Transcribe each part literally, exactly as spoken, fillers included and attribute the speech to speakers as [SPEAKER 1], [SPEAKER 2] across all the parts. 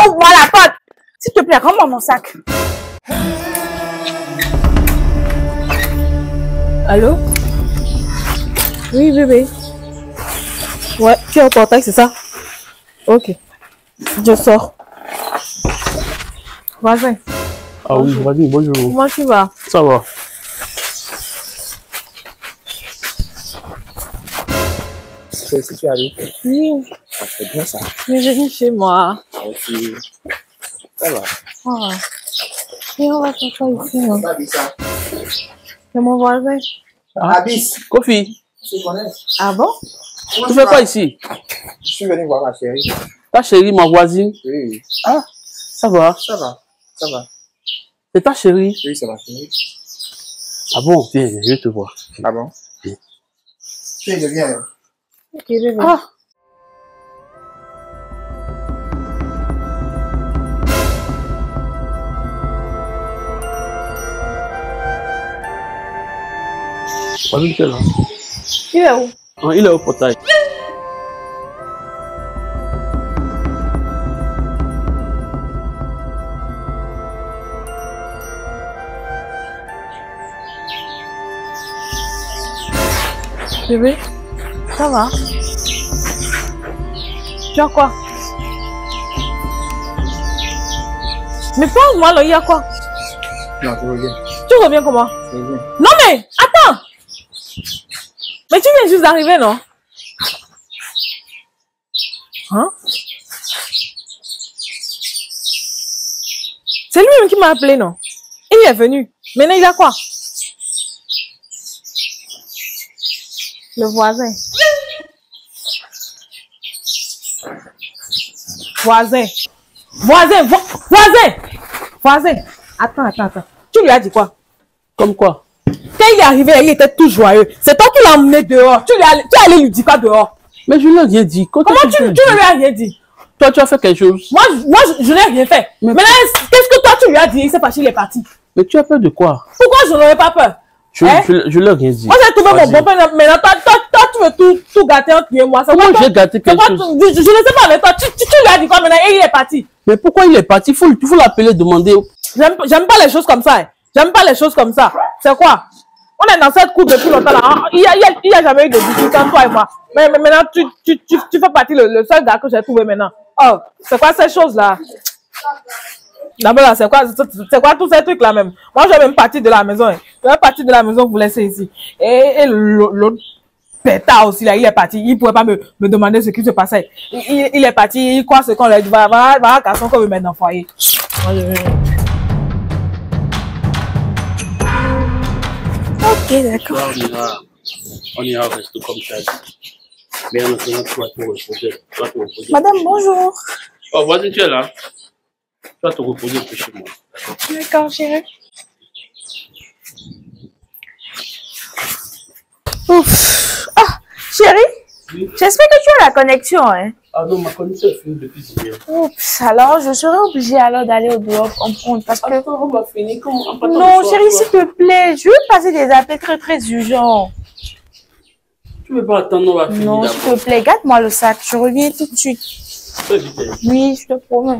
[SPEAKER 1] ouvre-moi la porte. S'il te plaît, rends-moi mon sac.
[SPEAKER 2] Allô? Oui, bébé. Ouais, tu es au portail, c'est ça? Ok. Je sors. Voisin.
[SPEAKER 3] Ah oui, vas-y, bonjour.
[SPEAKER 2] Comment tu vas?
[SPEAKER 3] Ça va.
[SPEAKER 4] Si tu arrives.
[SPEAKER 2] Oui.
[SPEAKER 4] Ah, c'est bien ça.
[SPEAKER 2] Mais je vis chez moi.
[SPEAKER 4] Ah, aussi. Ça va.
[SPEAKER 2] Ah. Et on va faire ça ici, non?
[SPEAKER 4] Pas dit ça.
[SPEAKER 2] C'est mon voisin.
[SPEAKER 3] Ah,
[SPEAKER 4] Abyss.
[SPEAKER 3] Kofi,
[SPEAKER 4] Tu connais?
[SPEAKER 2] Ah bon?
[SPEAKER 3] tu fais quoi ici?
[SPEAKER 4] Je suis venu voir ma chérie.
[SPEAKER 3] Ta chérie, ma voisine?
[SPEAKER 4] Oui.
[SPEAKER 3] Ah, ça va.
[SPEAKER 4] Ça va. Ça va.
[SPEAKER 3] C'est ta chérie?
[SPEAKER 4] Oui, c'est ma chérie.
[SPEAKER 3] Ah bon, viens, viens, je vais te voir.
[SPEAKER 4] Ah bon?
[SPEAKER 3] Oui.
[SPEAKER 4] Tu es bien.
[SPEAKER 2] Ok, bébé.
[SPEAKER 3] Ah. Voisine, tu es là.
[SPEAKER 2] Tu es où?
[SPEAKER 3] Ah, il est au portail.
[SPEAKER 2] Bébé, ça va? Tu as quoi? Mais parle-moi là, il y a quoi?
[SPEAKER 4] Non, tu reviens.
[SPEAKER 2] Tu reviens comment?
[SPEAKER 4] Tu reviens.
[SPEAKER 2] Non mais, attends! Mais tu viens juste d'arriver, non? Hein? C'est lui-même qui m'a appelé, non? Il est venu. Maintenant, il a quoi? Le voisin. Voisin. Voisin, vo voisin. Voisin. Attends, attends, attends. Tu lui as dit quoi?
[SPEAKER 3] Comme quoi?
[SPEAKER 2] Quand il est arrivé, il était tout joyeux. C'est toi qui l'as emmené dehors. Tu lui as, tu allais lui dire quoi dehors?
[SPEAKER 3] Mais je lui ai rien dit. Quand
[SPEAKER 2] Comment tu, tu ne lui as rien dit?
[SPEAKER 3] Toi, tu as fait quelque chose.
[SPEAKER 2] Moi, je, moi, je, je n'ai rien fait.
[SPEAKER 3] Mais-
[SPEAKER 2] Maintenant, qu'est-ce que toi, tu lui as dit? Il s'est fâché, il est parti.
[SPEAKER 3] Mais tu as peur de quoi?
[SPEAKER 2] Pourquoi je n'aurais pas peur?
[SPEAKER 3] Je,
[SPEAKER 2] Hein?
[SPEAKER 3] je, je lui ai rien dit.
[SPEAKER 2] Moi, j'ai trouvé mon
[SPEAKER 3] Vas-y.
[SPEAKER 2] bon père. Maintenant, toi, toi, toi, tu veux tout, tout gâter entre lui et moi. C'est
[SPEAKER 3] Comment
[SPEAKER 2] quoi,
[SPEAKER 3] j'ai
[SPEAKER 2] toi?
[SPEAKER 3] gâté
[SPEAKER 2] C'est
[SPEAKER 3] quelque
[SPEAKER 2] quoi,
[SPEAKER 3] chose?
[SPEAKER 2] tu- je, je ne sais pas avec toi. Tu, tu, tu lui as dit quoi maintenant et il est parti.
[SPEAKER 3] Mais pourquoi il est parti? Il faut, il faut l'appeler, demander.
[SPEAKER 2] J'aime j'aime pas les choses comme ça. Hein. J'aime pas les choses comme ça. C'est quoi? On est dans cette cour depuis longtemps là. Ah, Il y a, il y a, il y a jamais eu de discussion entre toi et moi. Mais, mais maintenant, tu, tu, tu, tu fais partie le, le seul gars que j'ai trouvé maintenant. Oh, c'est quoi ces choses-là? D'abord là, c'est quoi, c'est quoi tous ces trucs-là même? Moi, je vais même partir de la maison. Hein. Je vais partir de la maison, vous laisser ici. Et, et l'autre pétard aussi là, il est parti. Il pouvait pas me, me demander ce qui se passait. Il, il, il est parti, il croit ce qu'on lui a dit. Va, va, va, garçon, qu'on veut mettre dans le foyer. Moi, je...
[SPEAKER 1] Ok, d'accord.
[SPEAKER 3] On ira, on ira au resto comme ça. Mais en attendant, tu vas te reposer. Tu vas te reposer.
[SPEAKER 1] Madame, bonjour.
[SPEAKER 3] Oh, voisine, tu es là. Tu vas te reposer un peu chez moi.
[SPEAKER 1] D'accord, chérie. Ouf. Ah, chérie,
[SPEAKER 3] Oui.
[SPEAKER 1] j'espère que tu as la connexion, hein.
[SPEAKER 3] Ah non, ma connexion est finie depuis hier.
[SPEAKER 1] Oups, alors je serai obligée alors d'aller au bureau pour comprendre parce que...
[SPEAKER 3] Attends, on va finir. Comment on
[SPEAKER 1] Non, chérie, s'il te plaît, je veux passer des appels très très urgents.
[SPEAKER 3] Tu veux pas attendre, on va finir
[SPEAKER 1] Non, s'il te plaît, garde-moi le sac, je reviens tout de suite.
[SPEAKER 3] Très vite. hein.
[SPEAKER 1] Oui, je te promets.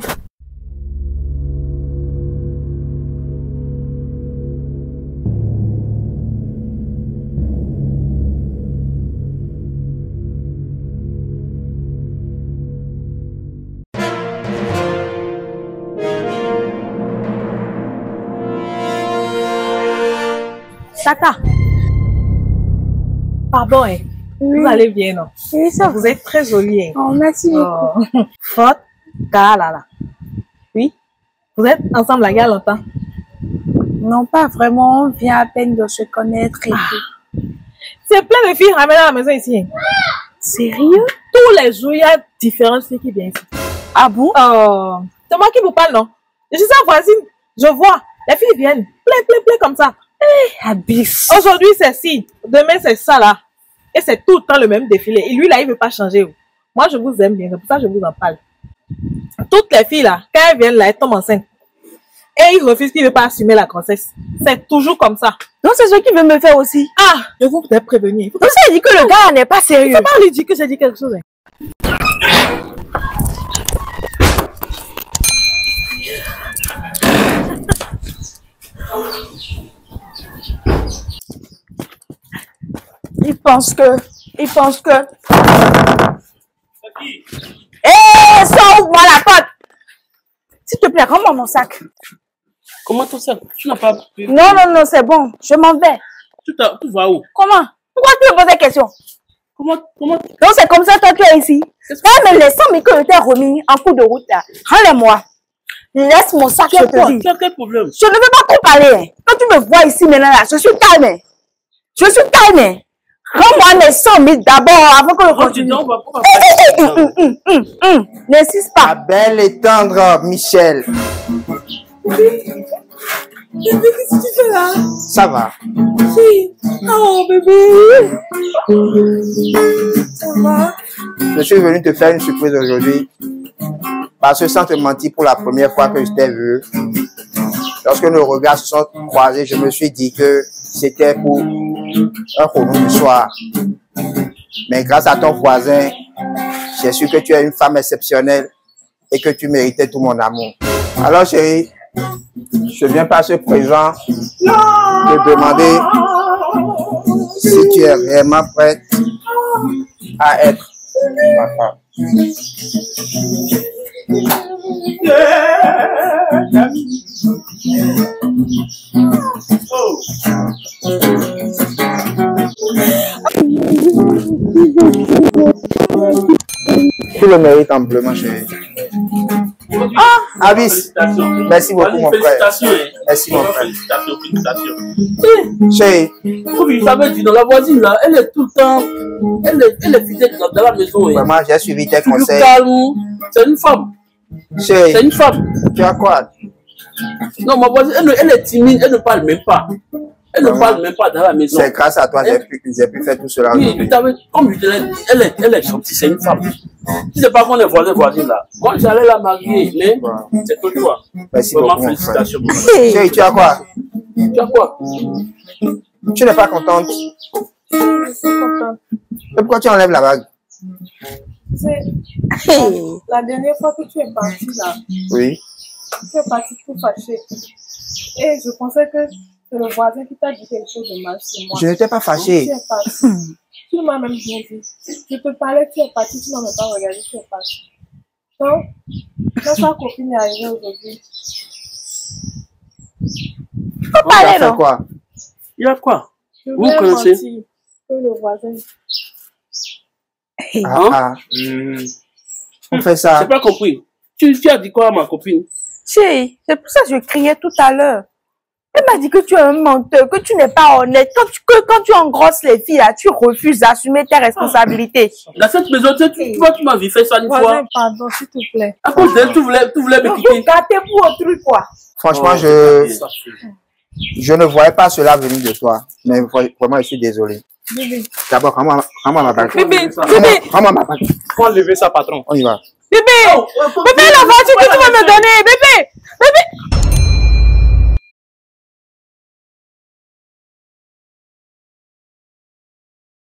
[SPEAKER 2] Tata. Pardon, hein.
[SPEAKER 1] Oui.
[SPEAKER 2] Vous allez bien, non?
[SPEAKER 1] Oui, ça va.
[SPEAKER 2] Vous êtes très jolie, hein.
[SPEAKER 1] Oh, merci beaucoup.
[SPEAKER 2] Oh. Forte. Galala. Oui. Vous êtes ensemble là, il y a longtemps.
[SPEAKER 1] Non, pas vraiment, on vient à peine de se connaître et tout.
[SPEAKER 2] C'est plein de filles ramenées à la maison ici. Hein.
[SPEAKER 1] Sérieux?
[SPEAKER 2] Tous les jours, il y a différentes filles qui viennent ici.
[SPEAKER 1] Ah bon?
[SPEAKER 2] Oh. C'est moi qui vous parle, non? Je suis sa voisine. Je vois. Les filles viennent. Plein, plein, plein comme ça.
[SPEAKER 1] Abyss.
[SPEAKER 2] Aujourd'hui, c'est ci. Demain, c'est ça, là. Et c'est tout le temps le même défilé. Et lui, là, il veut pas changer. Moi, je vous aime bien. C'est pour ça que je vous en parle. Toutes les filles, là, quand elles viennent là, elles tombent enceintes. Et ils refusent qu'ils ne veulent pas assumer la grossesse. C'est toujours comme ça.
[SPEAKER 1] Non, c'est ce qu'il veut me faire aussi.
[SPEAKER 2] Ah, je vous ai prévenu.
[SPEAKER 1] Vous avez dit que le gars n'est pas
[SPEAKER 2] Il
[SPEAKER 1] sérieux.
[SPEAKER 2] faut pas lui dire que j'ai dit quelque chose. Hein.
[SPEAKER 1] pense que, il pense que.
[SPEAKER 3] C'est qui?
[SPEAKER 1] Hé, sors-moi la porte. S'il te plaît, rends-moi mon sac.
[SPEAKER 3] Comment tout ça? Tu n'as pas...
[SPEAKER 1] Non, non, non, c'est bon. Je m'en vais.
[SPEAKER 3] Tu, tu vas où?
[SPEAKER 1] Comment? Pourquoi tu me poses des questions?
[SPEAKER 3] Comment? Comment?
[SPEAKER 1] Donc c'est comme ça, toi, tu es ici. Là, mais les cent mille que je t'ai remis en cours de route, là, rends-les-moi. Laisse mon sac, je te dis.
[SPEAKER 3] Tu as quel problème?
[SPEAKER 1] Je ne veux pas trop parler. Quand tu me vois ici maintenant, là, je suis calme. Je suis calme. Rends-moi mes cent mille d'abord avant que je continue.
[SPEAKER 3] On va, on va
[SPEAKER 1] Hé, hé, hé, hum, hum, hum, hum. N'insiste
[SPEAKER 4] La
[SPEAKER 1] pas.
[SPEAKER 4] belle et tendre Michel.
[SPEAKER 1] Bébé, qu'est-ce que tu fais là?
[SPEAKER 4] Ça va?
[SPEAKER 1] Oh, bébé. Ça va?
[SPEAKER 4] Je suis venu te faire une surprise aujourd'hui. Parce que sans te mentir, pour la première fois que je t'ai vu, lorsque nos regards se sont croisés, je me suis dit que c'était pour un chrono du soir. Mais grâce à ton voisin, j'ai su que tu es une femme exceptionnelle et que tu méritais tout mon amour. Alors chérie, je viens par ce présent te demander si tu es réellement prête à être ma femme. Tu le mérites amplement, chérie.
[SPEAKER 3] Ah,
[SPEAKER 4] Avis, merci beaucoup, mon frère.
[SPEAKER 3] Félicitations.
[SPEAKER 4] Merci, mon frère.
[SPEAKER 3] Félicitations, félicitations.
[SPEAKER 4] Chérie,
[SPEAKER 3] Vous savez, dit dans la voisine là, elle est tout le temps, elle est, elle est fidèle dans, dans la maison. hein.
[SPEAKER 4] vraiment, j'ai suivi tes
[SPEAKER 3] Toujours
[SPEAKER 4] conseils.
[SPEAKER 3] calme. C'est une femme. C'est
[SPEAKER 4] Chérie,
[SPEAKER 3] une femme.
[SPEAKER 4] tu as quoi?
[SPEAKER 3] Non, ma voisine, elle, elle est timide, elle ne parle même pas. Elle ne parle même pas dans la maison.
[SPEAKER 4] C'est grâce à toi que j'ai pu, j'ai pu faire tout cela
[SPEAKER 3] Oui,
[SPEAKER 4] aujourd'hui.
[SPEAKER 3] tu savez, comme je te l'ai dit, elle est, elle est gentille, c'est une femme. Si c'est pas qu'on est voisin, voisine là, moi j'allais la marier, mais c'est que toi.
[SPEAKER 4] Merci
[SPEAKER 3] Vraiment,
[SPEAKER 4] beaucoup, mon frère.
[SPEAKER 3] félicitations. mon frère.
[SPEAKER 4] Chérie, tu as quoi?
[SPEAKER 3] Tu as quoi?
[SPEAKER 4] Tu n'es pas contente?
[SPEAKER 1] Je suis contente.
[SPEAKER 4] Et pourquoi tu enlèves la bague?
[SPEAKER 1] C'est la dernière fois que tu es parti là,
[SPEAKER 4] Oui.
[SPEAKER 1] tu es parti tout fâché. Et je pensais que c'est le voisin qui t'a dit quelque chose de mal sur moi.
[SPEAKER 4] Je n'étais pas
[SPEAKER 1] Tu
[SPEAKER 4] fâché.
[SPEAKER 1] es parti. Tu m'as même bien dit. Je te parlais, tu es parti, tu m'as même pas regardé, tu es parti. Donc, quand sa copine est arrivée aujourd'hui,
[SPEAKER 4] Tu as fait quoi?
[SPEAKER 3] Il y a quoi?
[SPEAKER 1] je
[SPEAKER 3] Vous
[SPEAKER 1] vais
[SPEAKER 3] connaissez?
[SPEAKER 1] mentir que le voisin.
[SPEAKER 4] Ah,
[SPEAKER 3] Hein?
[SPEAKER 4] ah.
[SPEAKER 3] Hmm.
[SPEAKER 4] On fait
[SPEAKER 3] J'ai
[SPEAKER 4] ça.
[SPEAKER 3] pas compris. Tu, tu as dit quoi à ma copine?
[SPEAKER 1] Chérie, c'est pour ça que je criais tout à l'heure. Elle m'a dit que tu es un menteur, que tu n'es pas honnête, quand tu, que quand tu engrosses les filles, là, tu refuses d'assumer tes responsabilités.
[SPEAKER 3] Dans cette maison, tu, tu, tu vois, tu m'as vu faire ça une fois.
[SPEAKER 1] Voisin, pardon, s'il te plaît.
[SPEAKER 3] À cause d'elle, tu voulais, tu voulais me
[SPEAKER 1] Vous
[SPEAKER 3] quitter.
[SPEAKER 1] gâtez pour autrui, quoi.
[SPEAKER 4] Franchement,
[SPEAKER 3] Oh,
[SPEAKER 4] je,
[SPEAKER 3] ça,
[SPEAKER 4] je ne voyais pas cela venir de toi. Mais vraiment, je suis désolé.
[SPEAKER 1] Bébé,
[SPEAKER 4] D'abord, rends-moi rends-moi ma bague.
[SPEAKER 1] bébé,
[SPEAKER 4] Rends-moi
[SPEAKER 1] bébé,
[SPEAKER 4] rends-moi ma bague.
[SPEAKER 3] faut enlever ça, patron.
[SPEAKER 4] On y va.
[SPEAKER 1] bébé, bébé, la voiture que tu vas me donner, bébé, bébé.